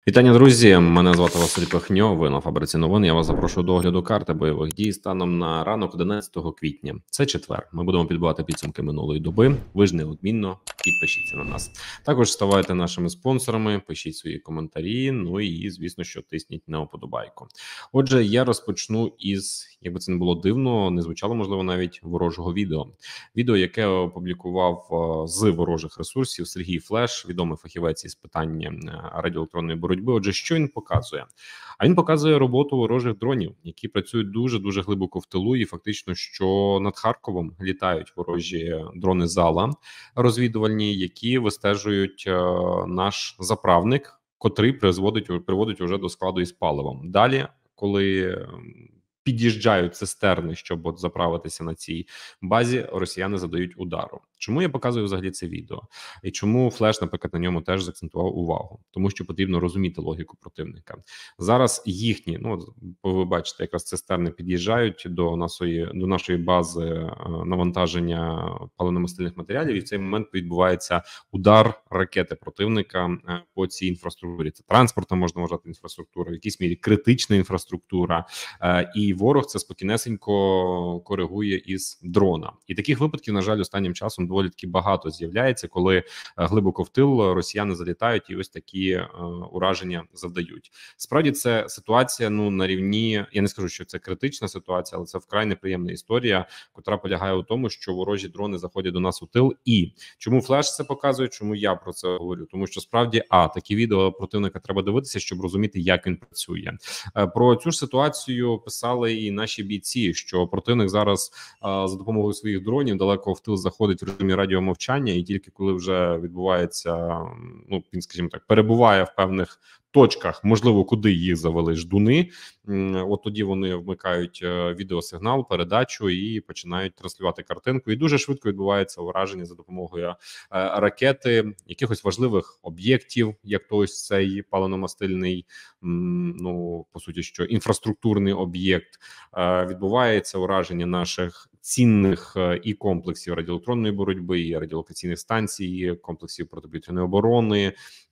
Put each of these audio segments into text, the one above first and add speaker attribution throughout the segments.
Speaker 1: Вітання, друзі! Мене звати Василь Пихньо, ви на Фабриці новин. Я вас запрошую до огляду карти бойових дій станом на ранок 11 квітня. Це четвер. Ми будемо підбивати підсумки минулої доби. Ви ж неодмінно підпишіться на нас. Також ставайте нашими спонсорами, пишіть свої коментарі, ну і, звісно, що тисніть на вподобайку. Отже, я розпочну із, якби це не було дивно, не звучало, можливо, навіть ворожого відео. Відео, яке опублікував з ворожих ресурсів Сергій Флеш, відомий фахівець із питання радіоелектронної боротьби. Отже, що він показує? А він показує роботу ворожих дронів, які працюють дуже глибоко в тилу, і фактично, що над Харковом літають ворожі дрони зала розвідувальні, які вистежують наш заправник, котрий приводить уже до складу із паливом. Далі, коли під'їжджають цистерни, щоб от заправитися на цій базі, росіяни задають удару. Чому я показую взагалі це відео? І чому Флеш, наприклад, на ньому теж заакцентував увагу? Тому що потрібно розуміти логіку противника. Зараз їхні, ви бачите, якраз цистерни під'їжджають до нашої бази навантаження паливно-мастильних матеріалів, і в цей момент відбувається удар ракети противника по цій інфраструктурі. Це транспортна, можна вважати, інфраструктура, в якійсь мірі критична інфраструктура, і ворог це спокійнесенько коригує із дрона. І таких випадків, на жаль, останнім часом доволі таки багато з'являється, коли глибоко в тил росіяни залітають і ось такі ураження завдають. Справді це ситуація, на рівні, я не скажу, що це критична ситуація, але це вкрай неприємна історія, котра полягає у тому, що ворожі дрони заходять до нас у тил. І чому Флеш це показує, чому я про це говорю? Тому що справді, такі відео противника треба дивитися, щоб розуміти, як він працює. Про цю ж ситуацію писали і наші бійці, що противник зараз за допомогою своїх дронів далеко в тил заходить в режимі радіомовчання, і тільки коли вже відбувається, він, скажімо так, перебуває в певних точках, можливо, куди їх завели ждуни, от тоді вони вмикають відеосигнал, передачу і починають транслювати картинку. І дуже швидко відбувається ураження за допомогою ракети, якихось важливих об'єктів, як то ось цей паливно-мастильний, по суті, що інфраструктурний об'єкт. Відбувається ураження наших цінних і комплексів радіоелектронної боротьби, і радіолокаційних станцій, і комплексів протиповітряної оборони,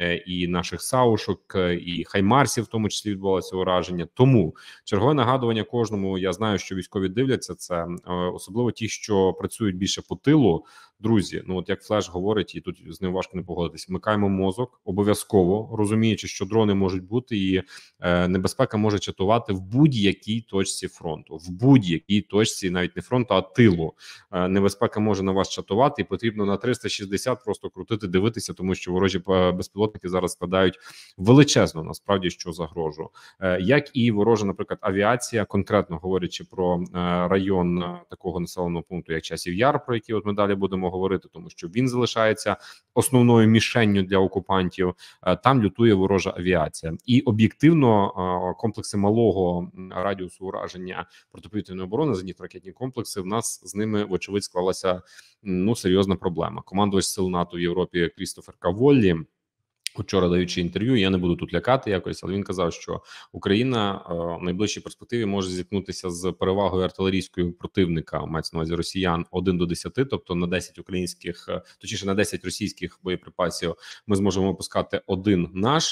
Speaker 1: і наших САУшок, і Хаймарсів, в тому числі, відбувалося ураження. Тому чергове нагадування кожному, я знаю, що військові дивляться це, особливо ті, що працюють більше по тилу. Друзі, от як Флеш говорить, і тут з ним важко не погодитись, вмикаємо мозок, обов'язково, розуміючи, що дрони можуть бути, і небезпека може чатувати в будь-якій точці фронту, в будь-якій точці, навіть не фронту, а тилу. Небезпека може на вас чатувати, і потрібно на 360 просто крутити, дивитися, тому що ворожі безпілотники зараз складають величезну, насправді, що загрожу. Як і ворожа, наприклад, авіація, конкретно говорячи про район такого населеного пункту, як Часів Яр, про який от ми далі будемо говорити, тому що він залишається основною мішенню для окупантів. Там лютує ворожа авіація. І об'єктивно комплекси малого радіусу ураження протиповітряної оборони, зенітно-ракетні комплекси, в нас з ними, вочевидь, склалася серйозна проблема. Командувач сил НАТО в Європі Крістофер Каволлі, вчора даючи інтерв'ю, я не буду тут лякати якось, але він казав, що Україна в найближчій перспективі може зіткнутися з перевагою артилерійської противника, мається на увазі росіян, 1 до 10, тобто на 10 українських, точніше на 10 російських боєприпасів ми зможемо випускати 1 наш.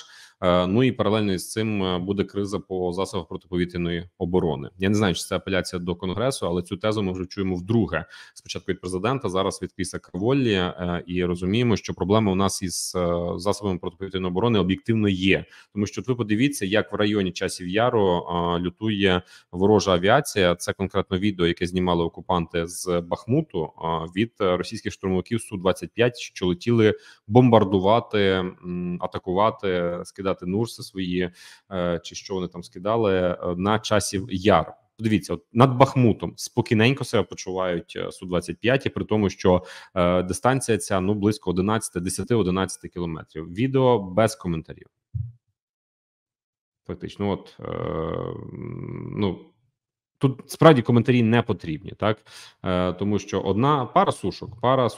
Speaker 1: І паралельно з цим буде криза по засобах протиповітряної оборони. Я не знаю, чи це апеляція до Конгресу, але цю тезу ми вже чуємо вдруге. Спочатку від президента, зараз від Кріса Каволлі, і розуміємо, що проблема у нас із засобами протиповітряної оборони об'єктивно є. Тому що ви подивіться, як в районі Часів Яру лютує ворожа авіація. Це конкретно відео, яке знімали окупанти з Бахмуту від російських штурмовиків Су-25, що летіли бомбардувати, атакувати, скидати Нурси свої, чи що вони там скидали, на Часів Яр. Подивіться, от над Бахмутом спокійненько себе почувають Су-25, при тому, що дистанція ця близько 10-11 кілометрів. Відео без коментарів. Фактично, тут справді коментарі не потрібні, так? Тому що одна пара сушок, пара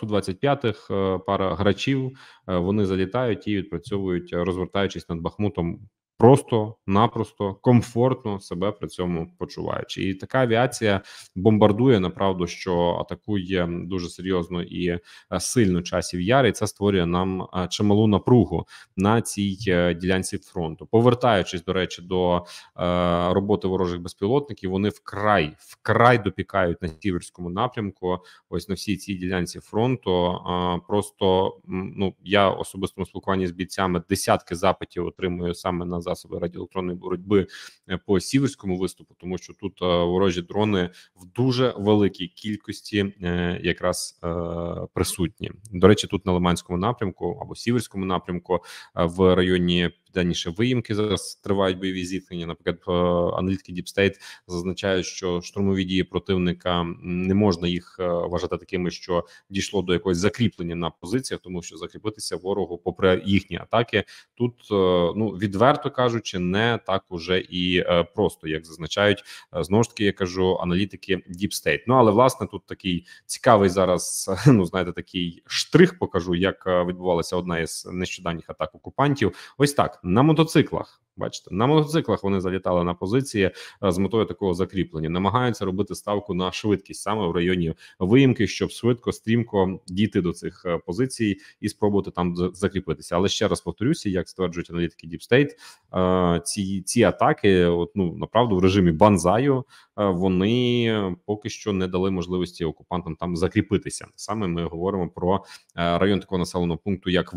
Speaker 1: Су-25, пара грачів, вони залітають і відпрацьовують, розвертаючись над Бахмутом, просто-напросто комфортно себе при цьому почуваючи. І така авіація бомбардує, направду, що атакує дуже серйозно і сильно часів яр, і це створює нам чималу напругу на цій ділянці фронту. Повертаючись, до речі, до роботи ворожих безпілотників, вони вкрай допікають на сіверському напрямку. Ось на всій цій ділянці фронту. Просто я в особистому спілкуванні з бійцями десятки запитів отримую саме на засоби радіоелектронної боротьби по сіверському виступу, тому що тут ворожі дрони в дуже великій кількості якраз присутні. До речі, тут на Лиманському напрямку або Сіверському напрямку в районі південніше Виїмки зараз тривають бойові зіткнення. Наприклад, аналітики Deep State зазначають, що штурмові дії противника не можна їх вважати такими, що дійшло до якогось закріплення на позиціях, тому що закріпитися ворогу, попри їхні атаки, тут відверто кажучи, не так уже і просто, як зазначають знову ж таки, я кажу, аналітики Deep State. Але власне тут такий цікавий зараз, такий штрих покажу, як відбувалася одна із нещодавніх атак окупантів. Ось так. На мотоциклах, бачите, на мотоциклах вони залітали на позиції з метою такого закріплення. Намагаються робити ставку на швидкість саме в районі Виїмки, щоб швидко, стрімко дійти до цих позицій і спробувати там закріпитися. Але ще раз повторюся, як стверджують аналітики Deep State, ці атаки, направду в режимі банзаю, вони поки що не дали можливості окупантам там закріпитися. Саме ми говоримо про район такого населеного пункту, як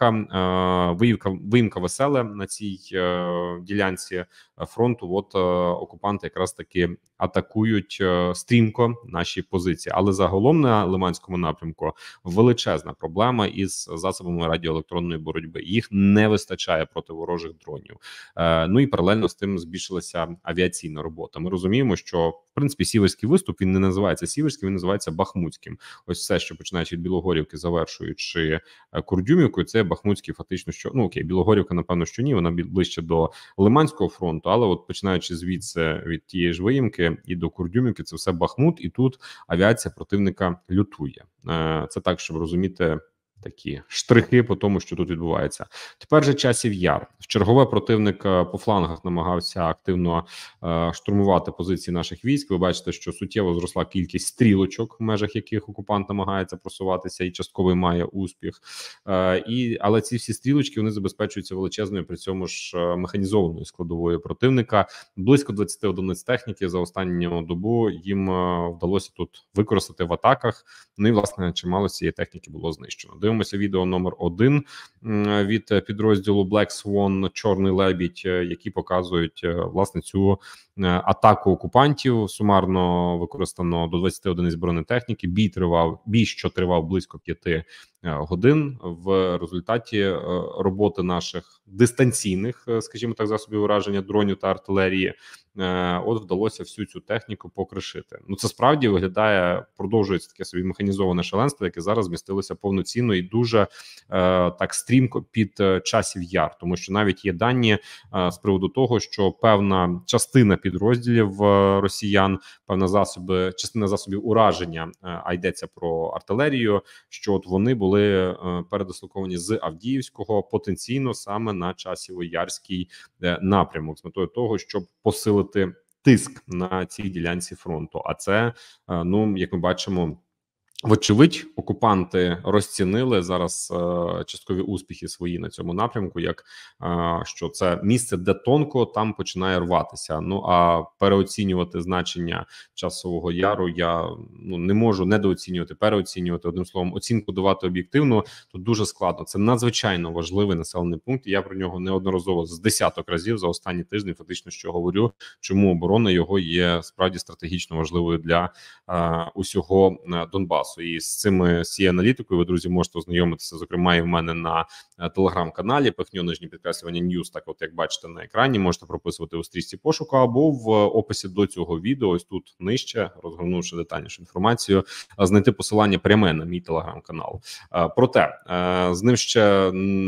Speaker 1: Виїмка Веселе на цій ділянці фронту. Окупанти якраз таки атакують стрімко наші позиції. Але загалом на Лиманському напрямку величезна проблема із засобами радіоелектронної боротьби. Їх не вистачає проти ворожих дронів. І паралельно з тим збільшилася авіаційна робота. Ми розуміємо, що в принципі сіверський виступ, він не називається сіверським, він називається бахмутським. Ось все, що починаючи від Білогорівки, завершуючи Курдюмівкою, це бахмутський фактично, що Білогорівка, напевно, що ні, вона ближче до Лиманського фронту, але починаючи звідси від тієї ж Виїмки і до Курдюмівки, це все Бахмут, і тут авіація противника лютує. Це так, щоб розуміти такі штрихи по тому, що тут відбувається. Тепер же часів яр. Вчергове противник по флангах намагався активно штурмувати позиції наших військ. Ви бачите, що суттєво зросла кількість стрілочок, в межах яких окупант намагається просуватися і частково має успіх. Але ці всі стрілочки, вони забезпечуються величезною при цьому ж механізованою складовою противника. Близько 20 одиниць техніки за останню добу їм вдалося тут використати в атаках. І, власне, чимало цієї техніки було знищено. Дивимося відео номер 1 від підрозділу Black Swan, Чорний лебідь, які показують, власне, цю атаку окупантів. Сумарно використано до 20 одиниць бронетехніки. Бій, що тривав близько 5 годин. В результаті роботи наших дистанційних, скажімо так, засобів ураження дронів та артилерії, вдалося всю цю техніку покришити. Це справді виглядає, продовжується таке собі механізоване шаленство, яке зараз змістилося повноцінно і дуже так стрімко під часів яр, тому що навіть є дані з приводу того, що певна частина підрозділів росіян, частина засобів ураження, а йдеться про артилерію, що вони були передислоковані з Авдіївського потенційно саме на Часово-Ярський напрямок з метою того, щоб посилити тиск на цій ділянці фронту. А це, як ми бачимо, вочевидь, окупанти розцінили зараз часткові успіхи свої на цьому напрямку, як що це місце, де тонко, там починає рватися. А переоцінювати значення Часового Яру я не можу недооцінювати, переоцінювати. Одним словом, оцінку давати об'єктивно тут дуже складно. Це надзвичайно важливий населений пункт. Я про нього неодноразово з десяток разів за останні тижні фактично що говорю, чому оборона його є справді стратегічно важливою для усього Донбасу. І з цією аналітикою ви, друзі, можете ознайомитися, зокрема, і в мене на телеграм-каналі _підкреслювання News, так як бачите на екрані, можете прописувати у стрічці пошуку або в описі до цього відео, ось тут нижче, розгорнувши детальнішу інформацію, знайти посилання пряме на мій телеграм-канал. Проте, з ним ще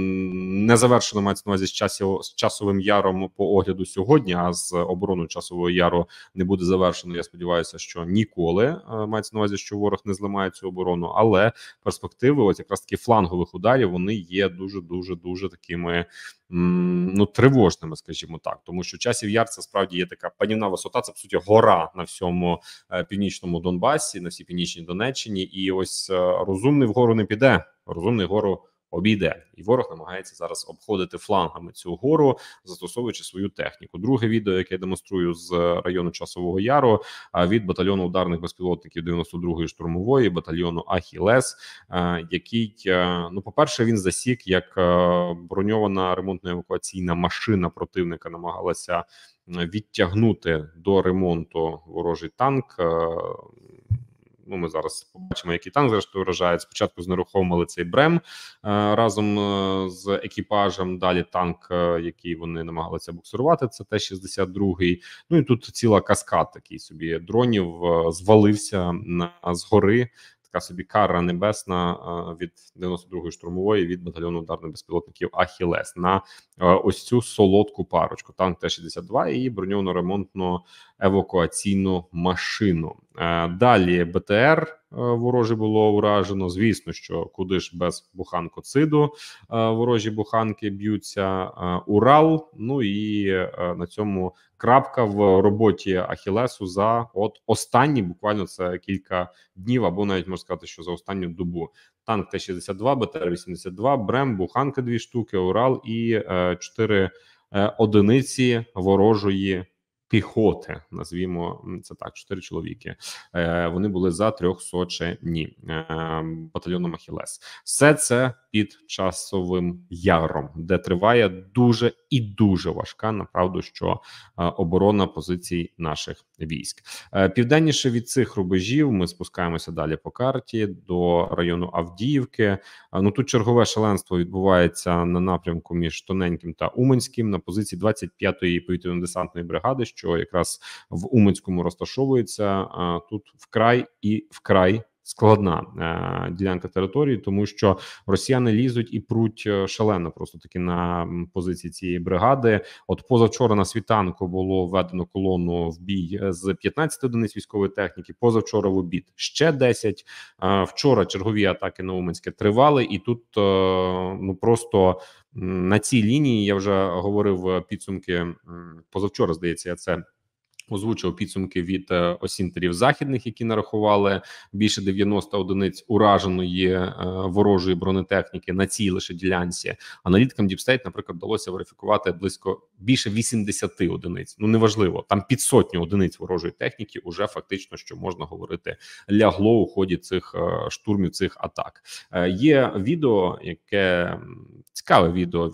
Speaker 1: не завершено, мається на увазі, з Часовим Яром по огляду сьогодні, а з обороною Часового Яру не буде завершено, я сподіваюся, що ніколи, мається на увазі, що ворог не зламає цю оборону, але перспективи якраз таки флангових ударів, вони є дуже дуже такими тривожними, скажімо так, тому що Часів Яр це справді є така панівна висота, це по суті гора на всьому північному Донбасі, на всій північній Донеччині, і ось розумний вгору не піде, розумний гору обійде, і ворог намагається зараз обходити флангами цю гору, застосовуючи свою техніку. Друге відео, яке я демонструю з району Часового Яру, від батальйону ударних безпілотників 92-ї штурмової, батальйону Ахілес, який, по-перше, він засік, як броньована ремонтно-евакуаційна машина противника намагалася відтягнути до ремонту ворожий танк. Ми зараз побачимо, який танк зрештою вражає. Спочатку знерухомили цей Брем разом з екіпажем. Далі танк, який вони намагалися буксирувати, це Т-62. І тут ціла каскад такий собі дронів звалився з гори. Така собі кара небесна від 92-ї штурмової, від батальйону ударних безпілотників Ахілес на ось цю солодку парочку. Танк Т-62 і броньовано-ремонтну евакуаційну машину. Далі БТР ворожі було уражено. Звісно, що куди ж без буханкоциду ворожі буханки б'ються. Урал. І на цьому крапка в роботі Ахілесу за останні, буквально це кілька днів, або навіть можна сказати, що за останню добу. Танк Т-62, БТР-82, Брем, буханки 2 штуки, Урал і 4 одиниці ворожої піхоти, назвімо це так, 4 чоловіки. Вони були затрьохсочені батальйоном Ахілес. Все це під Часовим Яром, де триває дуже і дуже важка, направду, що оборона позицій наших військ. Південніше від цих рубежів ми спускаємося далі по карті до району Авдіївки. Тут чергове шаленство відбувається на напрямку між Тоненьким та Уманським на позиції 25-ї повітряно-десантної бригади, що якраз в Уманському розташовується. Тут вкрай складна ділянка території, тому що росіяни лізуть і пруть шалено просто таки на позиції цієї бригади. Позавчора на світанку було введено колону в бій з 15 одиниць військової техніки, позавчора в обід ще 10. Вчора чергові атаки на Уманське тривали, і тут просто на цій лінії, я вже говорив підсумки, позавчора, здається, я це озвучив підсумки від осінтерів західних, які нарахували більше 90 одиниць ураженої ворожої бронетехніки на цій лише ділянці. Аналітикам Deep State, наприклад, вдалося верифікувати більше 80 одиниць. Неважливо, там під 100 одиниць ворожої техніки уже фактично, що можна говорити, лягло у ході цих штурмів, цих атак. Є відео, яке цікаве відео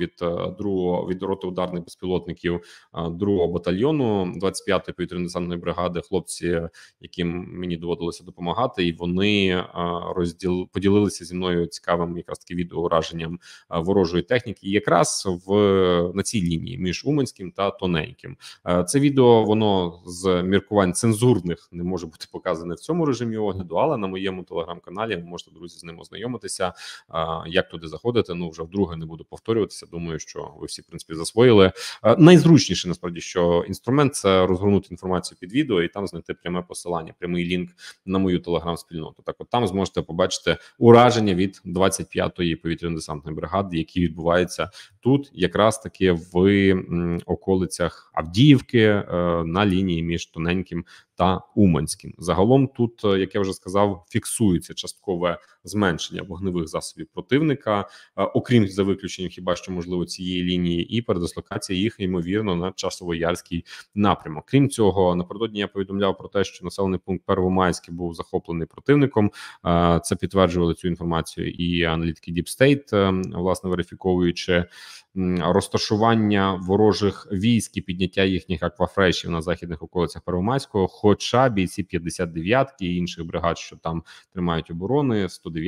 Speaker 1: від роти ударних безпілотників 2-го батальйону 25-ї повітряно-десантної бригади, хлопці, яким мені доводилося допомагати, і вони поділилися зі мною цікавим якраз таки відеоураженням ворожої техніки, і якраз на цій лінії між Уманським та Тоненьким. Це відео, воно з міркувань цензурних не може бути показане в цьому режимі огляду, але на моєму телеграм-каналі ви можете, друзі, з ним ознайомитися. Як туди заходити, вже вдруге не буду повторюватися, думаю, що ви всі, в принципі, засвоїли. Найзручніше, насправді, що інструмент – це розгорнути інформацію під відео і там знайти пряме посилання, прямий лінк на мою телеграм-спільноту. Так там зможете побачити ураження від 25-ї повітряно-десантної бригади, які відбуваються тут якраз таки в околицях Авдіївки на лінії між Тоненьким та Уманським. Загалом тут, як я вже сказав, фіксується часткове зменшення вогневих засобів противника, окрім за виключенням хіба що можливо цієї лінії, і передислокація їх ймовірно на Часово-Ярський напрямок. Крім цього, напередодні я повідомляв про те, що населений пункт Первомайський був захоплений противником. Це підтверджували цю інформацію і аналітики Deep State, власне верифіковуючи розташування ворожих військ і підняття їхніх аквафрешів на західних околицях Первомайського, хоча бійці 59-ки і інших бригад, що там тримають оборони,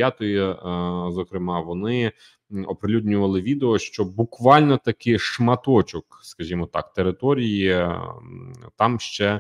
Speaker 1: 109-ї, зокрема, вони оприлюднювали відео, що буквально таки шматочок, скажімо так, території там ще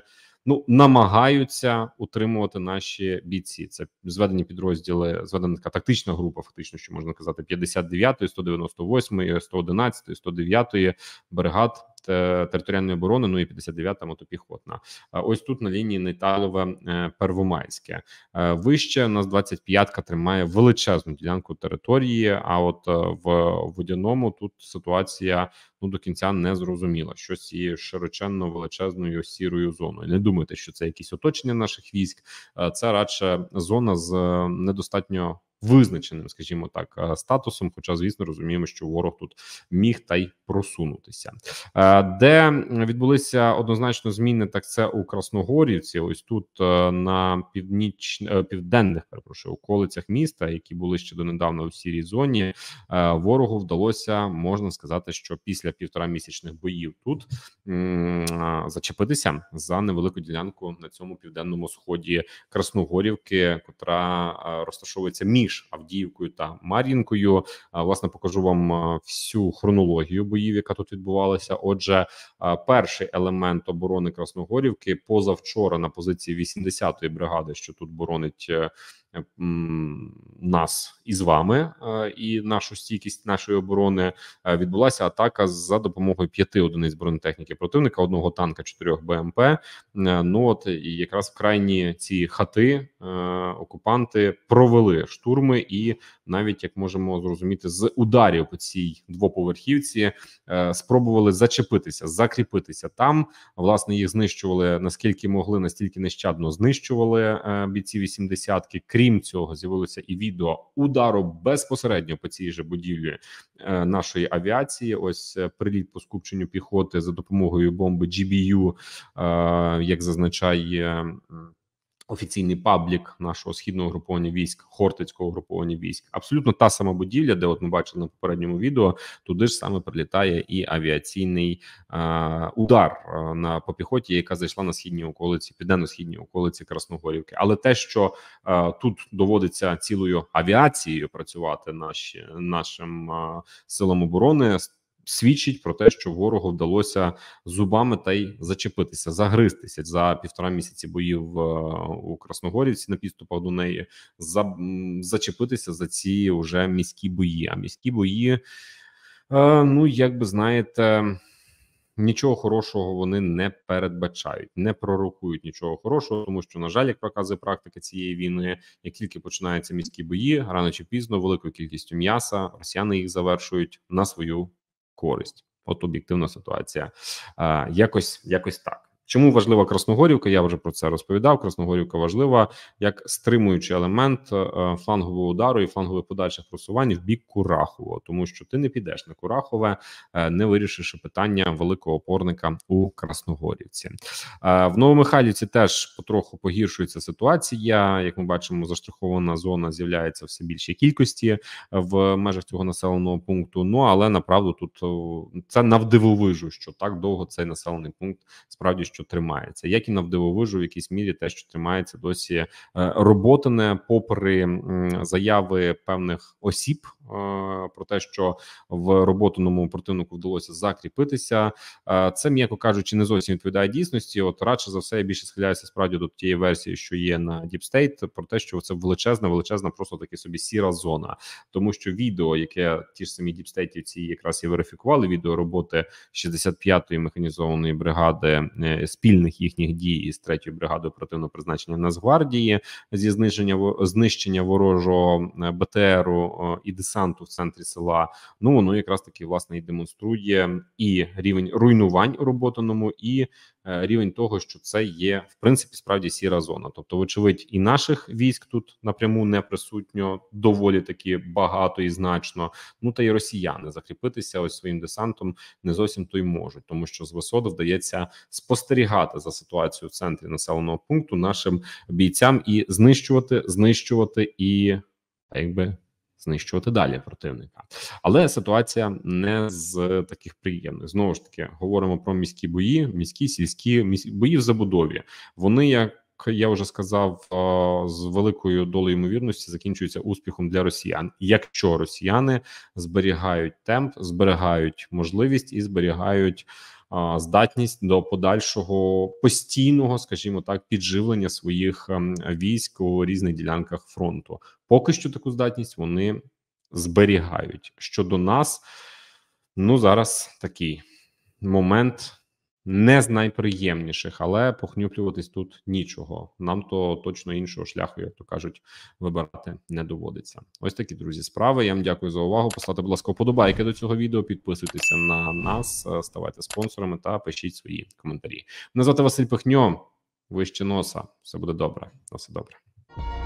Speaker 1: намагаються утримувати наші бійці. Це зведені підрозділи, зведена така тактична група, фактично, що можна казати, 59-ї, 198-ї, 111-ї, 109-ї бригад територіальної оборони, ну і 59-та мотопіхотна. Ось тут на лінії Нейталове Первомайське. Вище у нас 25-ка тримає величезну ділянку території. А от в Водяному тут ситуація до кінця не зрозуміла, що з цією широченно величезною сірою зоною. Не думайте, що це якісь оточення наших військ. Це радше зона з недостатньо визначеним, скажімо так, статусом. Хоча, звісно, розуміємо, що ворог тут міг та й просунутися. Де відбулися однозначно зміни, так це у Красногорівці. Ось тут на південних, околицях міста, які були ще донедавна у сірій зоні, ворогу вдалося, можна сказати, що після 1,5-місячних боїв тут зачепитися за невелику ділянку на цьому південному сході Красногорівки, котра розташовується між Авдіївкою та Мар'їнкою. Власне, покажу вам всю хронологію боїв, яка тут відбувалася. Отже, перший елемент оборони Красногорівки позавчора на позиції 80-ї бригади, що тут боронить нас із вами і нашу стійкість нашої оборони, відбулася атака за допомогою 5 одиниць бронетехніки противника, 1 танка, 4 БМП. Ну от і якраз в крайні ці хати окупанти провели штурми, і навіть, як можемо зрозуміти, з ударів по цій двоповерхівці спробували зачепитися, закріпитися там. Власне, їх знищували наскільки могли, настільки нещадно знищували бійці 80-ки. Крім цього, з'явилося і відео удару безпосередньо по цій же будівлі нашої авіації. Ось приліт по скупченню піхоти за допомогою бомби GBU, як зазначає офіційний паблік нашого східного угруповання військ, Хортицького угруповання військ. Абсолютно та сама будівля, де от ми бачили на попередньому відео, туди ж саме прилітає і авіаційний удар по піхоті, яка зайшла на східній околиці, південно-східній околиці Красногорівки. Але те, що тут доводиться цілою авіацією працювати нашим силам оборони, свідчить про те, що ворогу вдалося зубами та й зачепитися, загризтися за 1,5 місяці боїв у Красногорівці на підступах до неї, зачепитися за ці вже міські бої. А міські бої, ну, як би знаєте, нічого хорошого вони не передбачають, не пророкують нічого хорошого, тому що, на жаль, як показує практика цієї війни, як тільки починаються міські бої, рано чи пізно великою кількістю м'яса росіяни їх завершують на свою користь. От об'єктивна ситуація. Якось так. Чому важлива Красногорівка? Я вже про це розповідав. Красногорівка важлива як стримуючий елемент флангового удару і флангових подальших просувань в бік Курахового, тому що ти не підеш на Курахове, не вирішивши питання великого опорника у Красногорівці. В Новомихайлівці теж потроху погіршується ситуація. Як ми бачимо, заштрихована зона з'являється все більшій кількості в межах цього населеного пункту. Ну, але направду тут це навдивовижу, що так довго цей населений пункт справді що тримається, як і навдивовижу в якійсь мірі те, що тримається досі роботине, попри заяви певних осіб про те, що в роботиному противнику вдалося закріпитися. Це, м'яко кажучи, не зовсім відповідає дійсності. От радше за все я більше схиляюся справді до тієї версії, що є на Deep State, про те, що це величезна, просто таки собі сіра зона. Тому що відео, яке ті ж самі Deep State-ці якраз і верифікували, відео роботи 65-ї механізованої бригади, спільних їхніх дій із 3-ю бригадою оперативного призначення Нацгвардії зі знищення ворожого БТРу і десанту в центрі села. Ну, воно якраз таки, власне, і демонструє і рівень руйнувань у роботаному, і рівень того, що це є, в принципі, справді сіра зона. Тобто, вочевидь, і наших військ тут напряму не присутньо доволі таки багато і значно. Ну, та й росіяни закріпитися ось своїм десантом не зовсім то й можуть, тому що з висот вдається спостерігати за ситуацією в центрі населеного пункту нашим бійцям і знищувати і якби знищувати далі противника. Але ситуація не з таких приємних. Знову ж таки, говоримо про міські бої, міські, сільські, бої в забудові. Вони, як я вже сказав, з великою долею ймовірності закінчуються успіхом для росіян, якщо росіяни зберігають темп, зберігають можливість і зберігають здатність до подальшого постійного, скажімо так, підживлення своїх військ у різних ділянках фронту. Поки що таку здатність вони зберігають. Щодо нас, ну зараз такий момент не з найприємніших, але похнюплюватись тут нічого. Нам то точно іншого шляху, як то кажуть, вибирати не доводиться. Ось такі, друзі, справи. Я вам дякую за увагу. Поставте, будь ласка, вподобайки до цього відео, підписуйтеся на нас, ставайте спонсорами та пишіть свої коментарі. Мене звати Василь Пихньо. Вище носа. Все буде добре. На все добре.